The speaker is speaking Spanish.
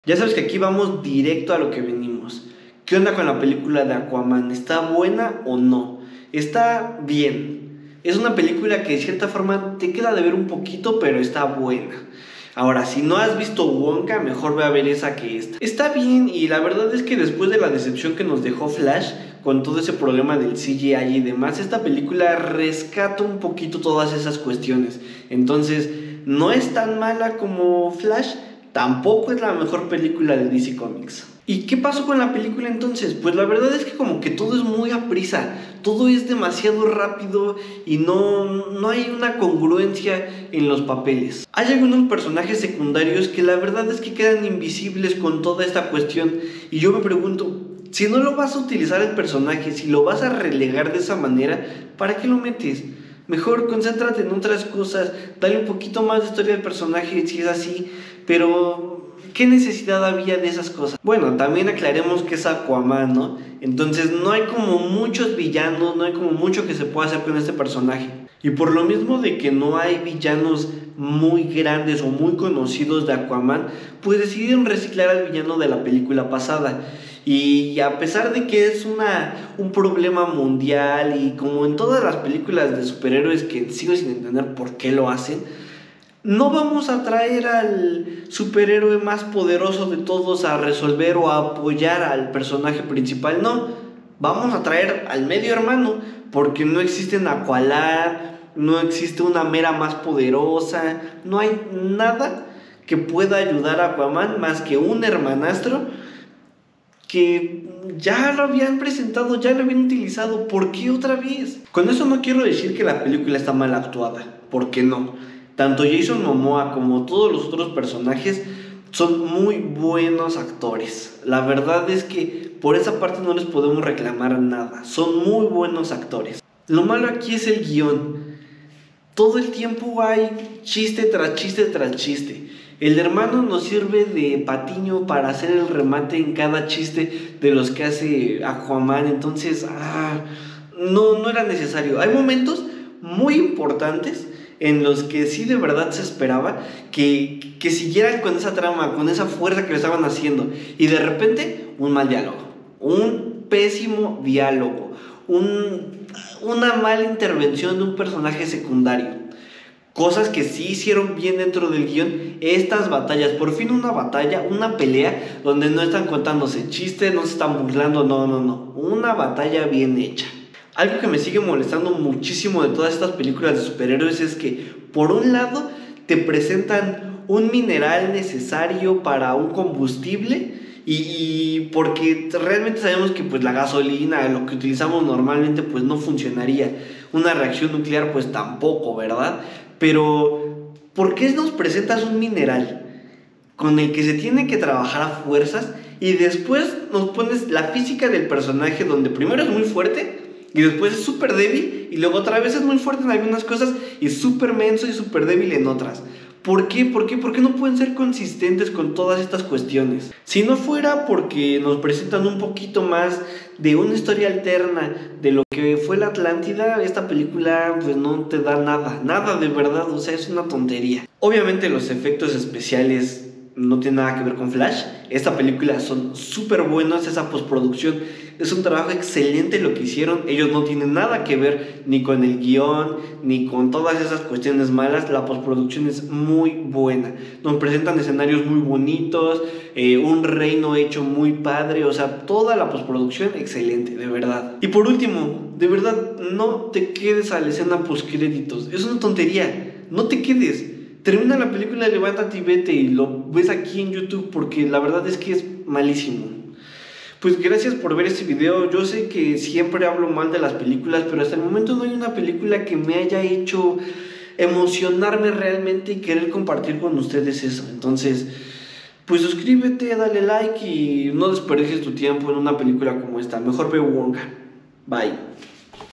Ya sabes que aquí vamos directo a lo que venimos. ¿Qué onda con la película de Aquaman? ¿Está buena o no? Está bien. Es una película que de cierta forma te queda de ver un poquito, pero está buena. Ahora, si no has visto Wonka, mejor ve a ver esa que esta. Está bien, y la verdad es que después de la decepción que nos dejó Flash, con todo ese problema del CGI y demás, esta película rescata un poquito todas esas cuestiones. Entonces, no es tan mala como Flash, tampoco es la mejor película de DC Comics. ¿Y qué pasó con la película entonces? Pues la verdad es que como que todo es muy aprisa, todo es demasiado rápido y no hay una congruencia en los papeles. Hay algunos personajes secundarios que la verdad es que quedan invisibles con toda esta cuestión, y yo me pregunto, si no lo vas a utilizar el personaje, si lo vas a relegar de esa manera, ¿para qué lo metes? Mejor concéntrate en otras cosas, dale un poquito más de historia al personaje si es así, pero ¿qué necesidad había de esas cosas? Bueno, también aclaremos que es Aquaman, ¿no? Entonces no hay como muchos villanos, no hay como mucho que se pueda hacer con este personaje. Y por lo mismo de que no hay villanos muy grandes o muy conocidos de Aquaman, pues decidieron reciclar al villano de la película pasada. Y a pesar de que es un problema mundial, y como en todas las películas de superhéroes que sigo sin entender por qué lo hacen, no vamos a traer al superhéroe más poderoso de todos a resolver o a apoyar al personaje principal, no. Vamos a traer al medio hermano, porque no existen Aqualad, no existe una Mera más poderosa, no hay nada que pueda ayudar a Aquaman más que un hermanastro que ya lo habían presentado, ya lo habían utilizado. ¿Por qué otra vez? Con eso no quiero decir que la película está mal actuada, porque no. Tanto Jason Momoa como todos los otros personajes son muy buenos actores. La verdad es que por esa parte no les podemos reclamar nada. Son muy buenos actores. Lo malo aquí es el guión. Todo el tiempo hay chiste tras chiste tras chiste. El hermano nos sirve de patiño para hacer el remate en cada chiste de los que hace Aquaman. Entonces, no era necesario. Hay momentos muy importantes en los que sí de verdad se esperaba que siguieran con esa trama, con esa fuerza que le estaban haciendo. Y de repente, un mal diálogo, un pésimo diálogo, una mala intervención de un personaje secundario. Cosas que sí hicieron bien dentro del guión, estas batallas, por fin una batalla, una pelea donde no están contándose chistes, no se están burlando, no, una batalla bien hecha. Algo que me sigue molestando muchísimo de todas estas películas de superhéroes es que, por un lado, te presentan un mineral necesario para un combustible, y porque realmente sabemos que pues la gasolina, lo que utilizamos normalmente, pues no funcionaría. Una reacción nuclear pues tampoco, ¿verdad? Pero ¿por qué nos presentas un mineral con el que se tiene que trabajar a fuerzas y después nos pones la física del personaje, donde primero es muy fuerte y después es súper débil, y luego otra vez es muy fuerte en algunas cosas y súper menso y súper débil en otras? ¿Por qué? ¿Por qué no pueden ser consistentes con todas estas cuestiones? Si no fuera porque nos presentan un poquito más de una historia alterna de lo que fue la Atlántida, esta película pues no te da nada de verdad, o sea, es una tontería. Obviamente los efectos especiales no tienen nada que ver con Flash. Esta película son súper buenos, esa postproducción es un trabajo excelente lo que hicieron. Ellos no tienen nada que ver ni con el guión ni con todas esas cuestiones malas. La postproducción es muy buena, nos presentan escenarios muy bonitos, un reino hecho muy padre, o sea, toda la postproducción excelente, de verdad. Y por último, de verdad, no te quedes a la escena postcréditos, es una tontería, no te quedes. Termina la película, levántate y vete, y lo ves aquí en YouTube, porque la verdad es que es malísimo. Pues gracias por ver este video. Yo sé que siempre hablo mal de las películas, pero hasta el momento no hay una película que me haya hecho emocionarme realmente y querer compartir con ustedes eso. Entonces, pues suscríbete, dale like y no desperdicies tu tiempo en una película como esta. Mejor ve Wonka. Bye.